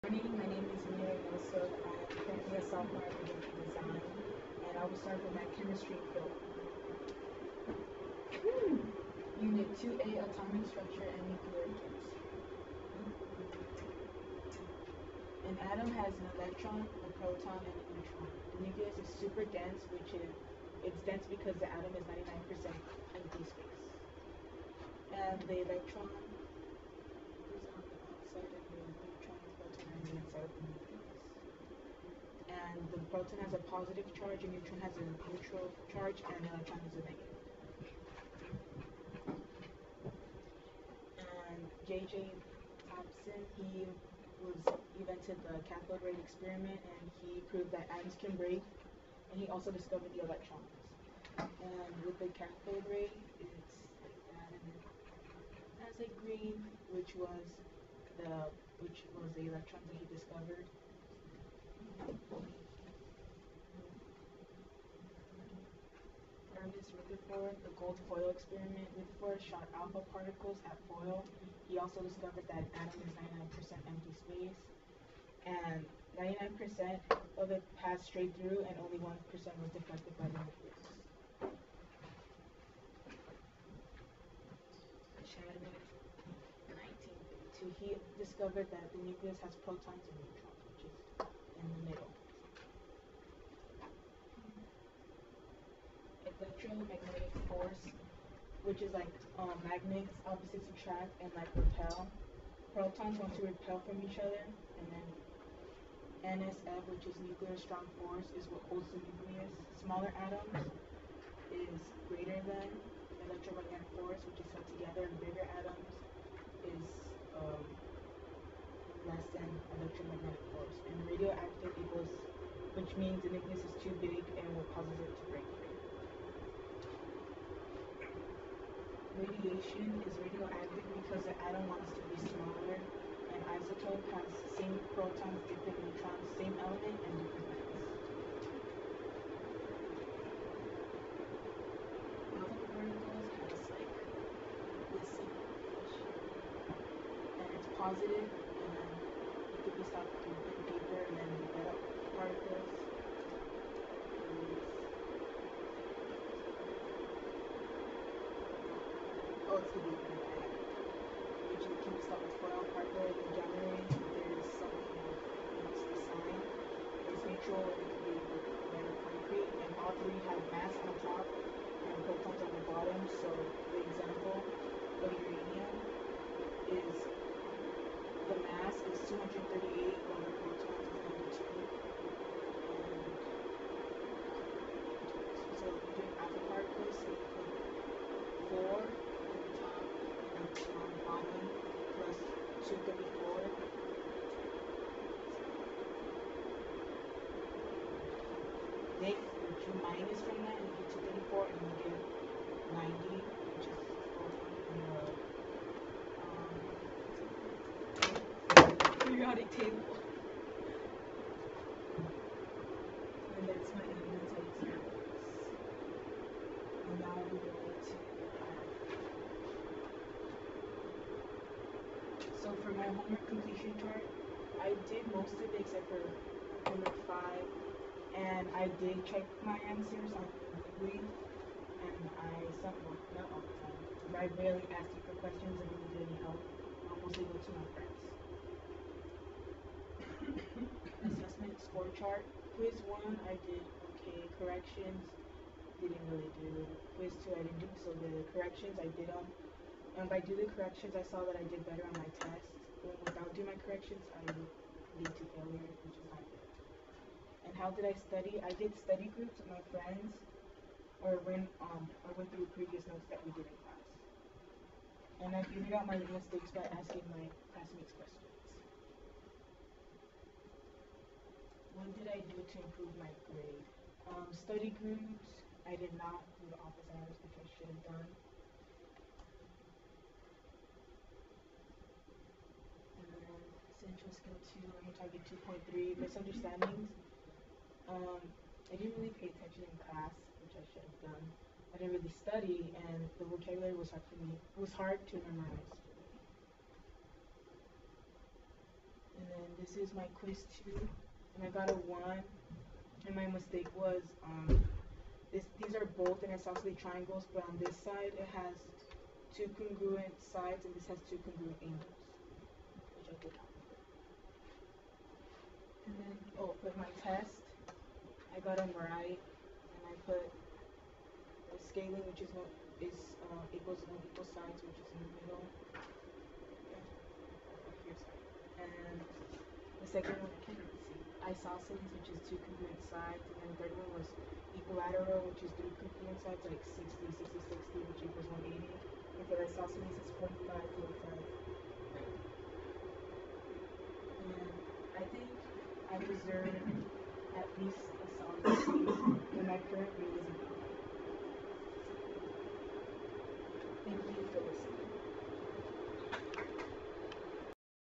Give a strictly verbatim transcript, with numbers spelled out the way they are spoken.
morning. My name is Mia Yusuf. I am currently a sophomore at Digital Design, and I will start with my chemistry field. Unit two A, Atomic Structure and Nuclear Atoms. An atom has an electron, a proton, and a neutron. The nucleus is super dense, which is it's dense because the atom is ninety-nine percent empty space. And the electron is on the outside, and the neutron and proton are on the inside of the nucleus. And the proton has a positive charge, a neutron has a neutral charge, and an electron is a negative. And J J Thomson, he was invented the cathode ray experiment, and he proved that atoms can break, and he also discovered the electrons. And with the cathode ray, it's like that, and it has a green, which was the which was the electrons that he discovered. Ernest Rutherford, the gold foil experiment. Rutherford shot alpha particles at foil. He also discovered that an atom is ninety-nine percent empty space, and ninety-nine percent of it passed straight through, and only one percent was deflected by the nucleus. Chadwick, nineteen thirty-two, he discovered that the nucleus has protons and neutrons, which is in the middle. Electromagnetic force, which is like um, magnets, opposites attract and like repel. Protons want to repel from each other, and then N S F, which is nuclear strong force, is what holds the nucleus. Smaller atoms is greater than electromagnetic force, which is held together, and bigger atoms is um, less than electromagnetic force. And radioactive equals, which means the nucleus is too big and what causes it to break free. Radiation is radioactive because the atom wants to be smaller, and isotope has same protons, different neutrons, same element, and different mass. Alpha particles has like this separation, and it's positive, and then it could be stopped through thin paper, and then the beta particles is oh, it's the beacon effect, which can be stopped with foil particle. In January, there is something that makes the sign. It's neutral, and it can be with red concrete, and all three have mass on top and protons on the bottom. So the example of uranium is the mass is two hundred thirty-eight, while the protons is number two. And so if you're doing alpha particles, so you put four on the bottom plus two hundred thirty-four. Then you do minus from that, and you get two hundred thirty-four, and you get ninety, which is photon in the um, periodic table. And that's my elemental examples. And now we go to So for my homework completion chart, I did most of it except for homework five, and I did check my answers on Goodreads, and I some well, not all the time, but I rarely ask you for questions and really get any help. I'll mostly go to my friends. Assessment score chart. Quiz one, I did okay. Corrections, didn't really do. Quiz two, I didn't do. So the corrections, I did them. And by doing the corrections, I saw that I did better on my test. When without doing my corrections, I would lead to failure, which is not good. And how did I study? I did study groups with my friends, or when um I went through previous notes that we did in class. And I figured out my mistakes by asking my classmates questions. What did I do to improve my grade? Um, study groups, I did not do the office hours, which I should have done. Central skill two, learning target two point three, misunderstandings. Um, I didn't really pay attention in class, which I should have done. I didn't really study, and the vocabulary was hard for me. It was hard to memorize for me. And then this is my quiz two, and I got a one. And my mistake was um, this. These are both in isosceles triangles, but on this side it has two congruent sides, and this has two congruent angles, which I did not. And then oh, with my test, I got them right, and I put the scaling, which is no is uh, equals no equal sides, which is in the middle. And the second one, I can't really see. Isosceles, which is two congruent sides. And then the third one was equilateral, which is three congruent sides, like sixty, sixty, sixty, which equals one eighty. And for the isosceles, it's forty-five, forty-five. And I think I deserve at least a solid C, and my current grade is a B.